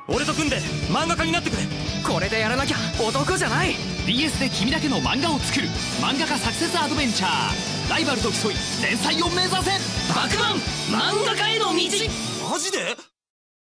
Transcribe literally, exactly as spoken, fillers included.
俺と組んで漫画家になってくれ。 これでやらなきゃ男じゃない。 ディーエス で君だけの漫画を作る漫画家サクセスアドベンチャー。ライバルと競い連載を目指せ。 バクマン漫画家への道。 マジで？